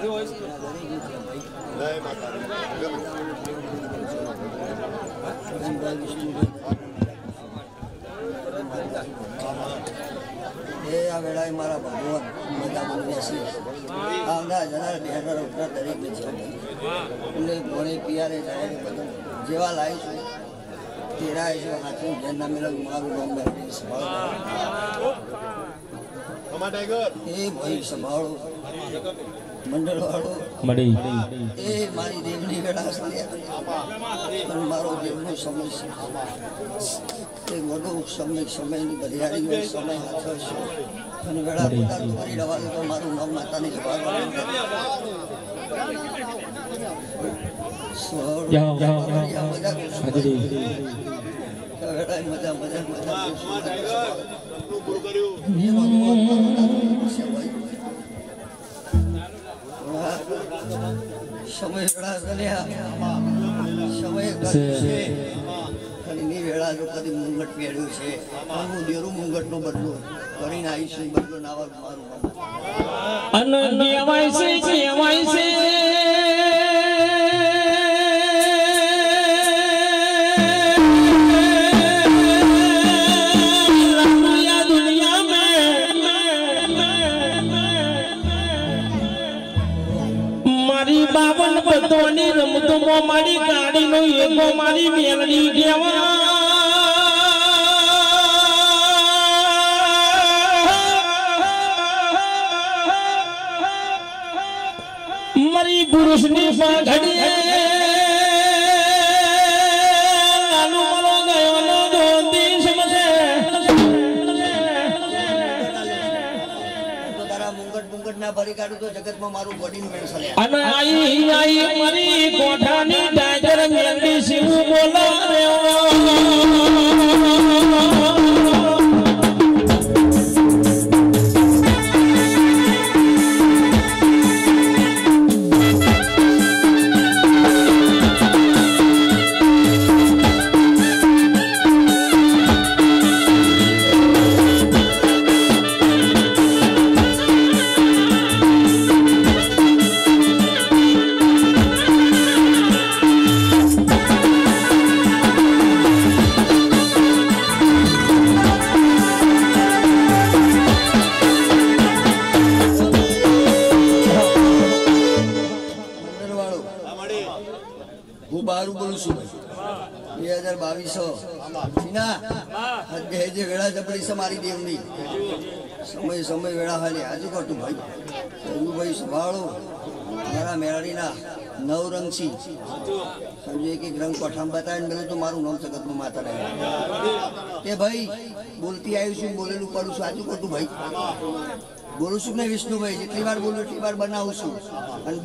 આ વેળાએ મારા ભગવાન મજા બેસી આવનાર જનાર બેહનાર ઉઠનાર દરેકને જીવન એટલે ભણે પિયારે જાય બધું જેવા લાવીશું તેરા છે હાથું જેના મેળવ મારું નામ મેળવીશ એ ભાઈ સંભાળો મંડળ વાળો એ મારી દેવની વેળા અને મારો દેવનો સમય છે એ મોટો સમયની બરિયાળી સમય હાથ છે અને વેળા મારી રવા તો મારું નામ માતાની જવાબ સમય વેળા સમય વેળા જો કદી મુંગટ પહેર્યું છે હું દેરું મુંગટ નું બદલું કરીને આવીશું બદલો નાવા મારું બાવન બતોની રમતોમાં મારી ગાડીનો એકો મારી મેલડી દેવા મારી પુરુષની પાઘડીએ આલુ મરો ગયો નો દોંદી સમજે મુંગટ ના ભરી કાઢું તો જગતમાં મારું બોડીનું મેળસલે અને આઈ મારી કોઠાની ટાઈગર મેલડી શિવ બોલાવે મારી દેવની સમય વેળા હાલી આજુ કરતું ભાઈ ભાઈ સંભાળો મારા મેળાડીના નવ રંગ છે સમજો એક રંગ કોઠામ બતાવીને મેળવું તો મારું નામ જગતમાં માતા રહે તે ભાઈ બોલતી આવ્યું છું બોલેલું કરું છું આજુ કરતું ભાઈ બોલું છું ને વિષ્ણુભાઈ જેટલી વાર બોલું એટલી વાર બનાવું છું અને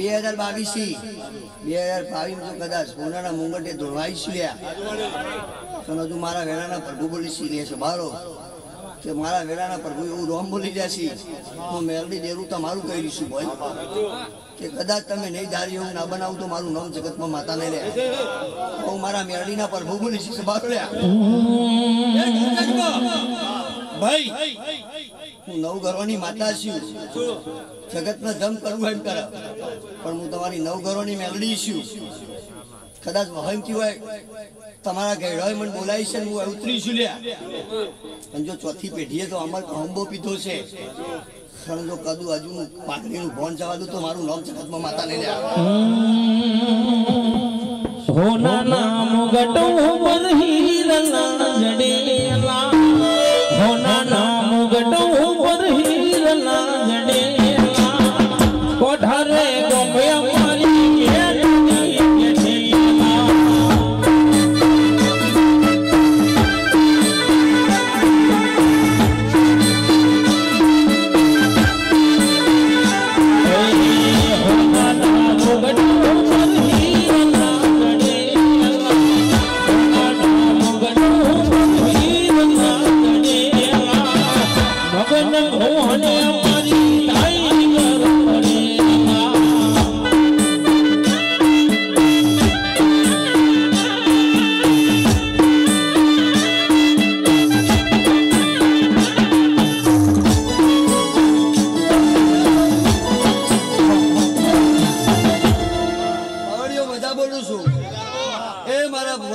2022 તો કદાચ સોનાના મુંગટે ધોળવાઈશું યા હજુ મારા વેળાના પ્રભુ બોલી સી લે છે બારો કે મારા વેળાના પ્રભુ એવું રોમ બોલી જશે હું મેલડી દેરું તમારું કહી દઈશું ભાઈ કે કદાચ તમે નહીં ધારી એવું ના બનાવું તો મારું નામ જગતમાં માતા નહીં લે હું મારા મેલડીના પ્રભુ બોલી છે બારો લે ભાઈ હું નવ ઘરોની માતા છું જગતનો જમ કરવું એમ કરે પણ હું તમારી નવ ઘરોની મેલડી છું કદાચ વહમતી હોય તમારા ઘેડોય મને બોલાવી છે હું ઉતરી છું લ્યા પણ જો ચોથી પેઢીએ તો અમર અંબો પીધો છે પણ જો કદું હજુ પાકડીનું ભોન જવા દઉં તો મારું નામ જગતમાં માતા ને લ્યા હોના નામ ગટો પર હીરલા જડેલા હોના નામ ગટો પર હીરલા જડેલા કોઠારે ગમે મારી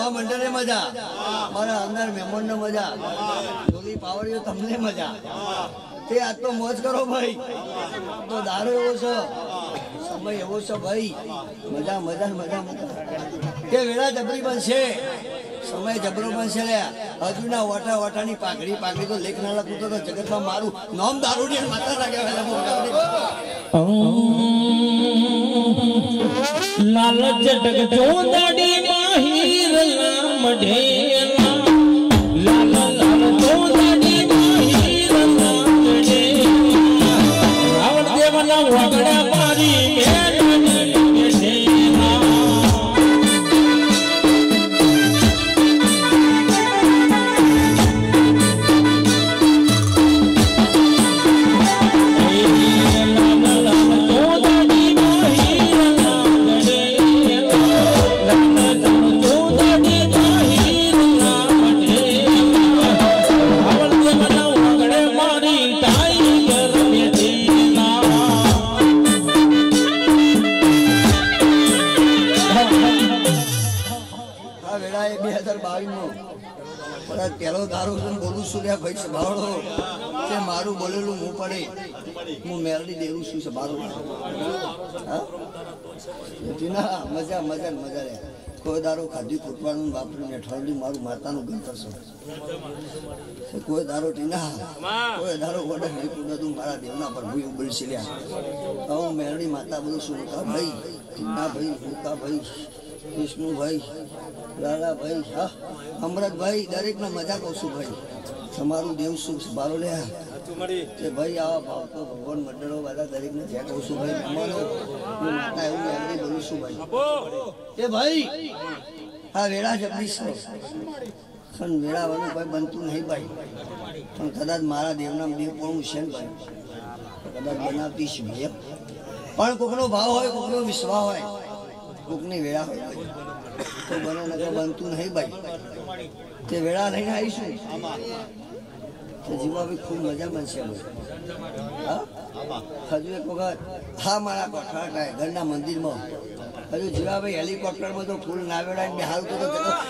ભોળા મંડળે મજા, મારા અંદર મહેમાન ને મજા, જોલી પાવડીઓ તમને મજા. તે આજ તો મોજ કરો ભાઈ, તો દારો એવો છે, સમય એવો છે ભાઈ, મજા મજા મજા મજા. કે વેળા જબરી બનશે, સમય જબરો બનશે. હજુ ના વાટા વાટાની પાઘડી પાઘડી તો લેખ ના લખું તો જગતમાં મારું નામ દારૂડી માતા લાગ્યા. લાલ જટક જો દાડી માહીર લામ ઢેલા, લાલ લાલ જો દાડી માહીર લામ ઢેલા, રાવણ દેવના વગડા મારી મેળની ઢેલા. પેલો દારૂ બોલું છું ભાઈ સંભાળો, તે મારું બોલેલું હું પડે, હું મેલડી દેવું છું સંભાળો. મજા મજા મજા રે. કોઈ દારૂ ખાધી ફૂટવાનું વાપર્યું ને ઠરડી મારું માતાનું ગંતર છે. કોઈ દારૂ ટીના કોઈ દારૂ વડે નહીં પૂરું મારા દેવના પર ભૂ ઉબળી લ્યા. હું મેલડી માતા બોલું છું ભાઈ, ટીના ભાઈ, ભૂકા ભાઈ, વિષ્ણુભાઈ, લાલાભાઈ, હા અમરતભાઈ, દરેક ને મજા કહું છું ભાઈ. તમારું દેવ શું બારો લે કે ભાઈ આવા ભાવતો ભગવાન મંડળો બધા દરેક ને જ્યાં કહું છું ભાઈ. અમારો હું માતા એવું મેળવી બોલું છું ભાઈ કે ભાઈ આ વેળા જબરી છે, પણ વેળાવાનું ભાઈ બનતું નહીં ભાઈ. પણ કદાચ મારા દેવના દેવ પણ છે ને ભાઈ, કદાચ બનાવતી છે ભાઈ. પણ કોકનો ભાવ હોય, કોકનો વિશ્વાસ હોય, કોકની વેળા હોય તો બને નગર બનતું નહીં ભાઈ. તે વેળા લઈને આવીશું તો જીવા બી ખૂબ મજા બનશે ભાઈ. હજુ એક વખત હા મારા કોઠાર ઘરના મંદિરમાં હજુ જીવા ભાઈ હેલિકોપ્ટરમાં તો ફૂલ ના વેળા ને હાલ તો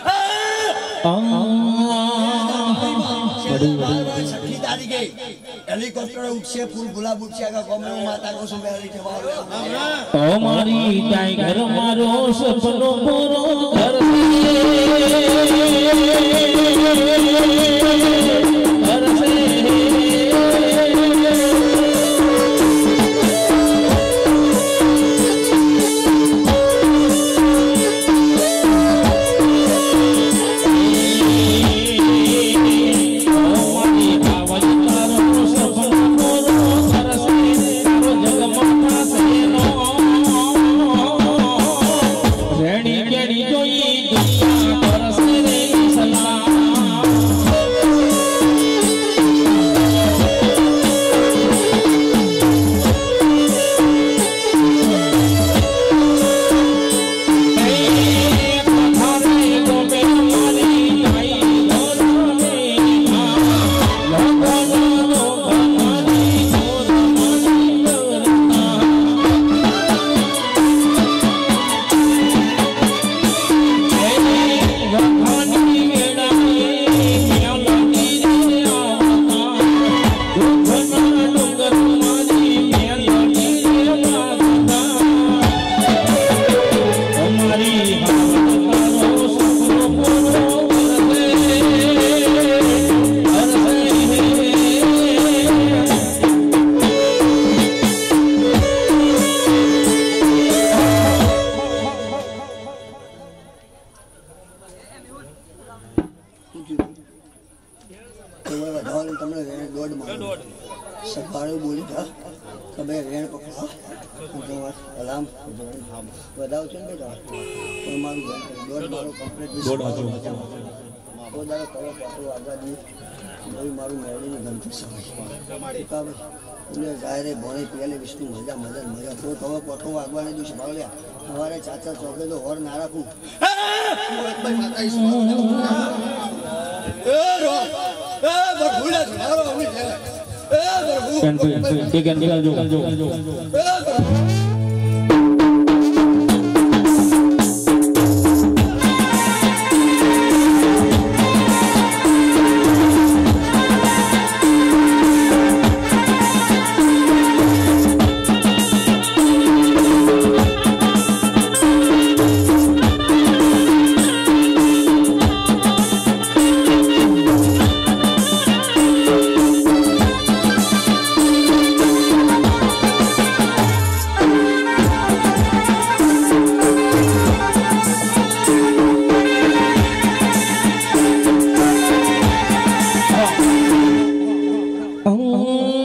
હેલિકોપ્ટર ઉઠશે, ફૂલ ગુલાબ ઉઠશે, માતા કો મારી ટાઈગર મારો સપનો પૂરો સફાળો બોલી જા કે ભાઈ રેણ પકડો અલામ વધાવ છે ને બેટા પણ મારું દોડ મારો કમ્પ્લીટ દોડ હતો ઓદારો કરો પાટો આગાડી ભાઈ મારું મેળવીને ગમતું સમય કાવે એટલે જાયરે ભણે પેલે વિષ્ણુ મજા મજા મજા તો કવો પાટો આગવાને દિવસ ભાળ્યા સવારે ચાચા ચોકે તો હોર ના રાખું માતા निकाल जो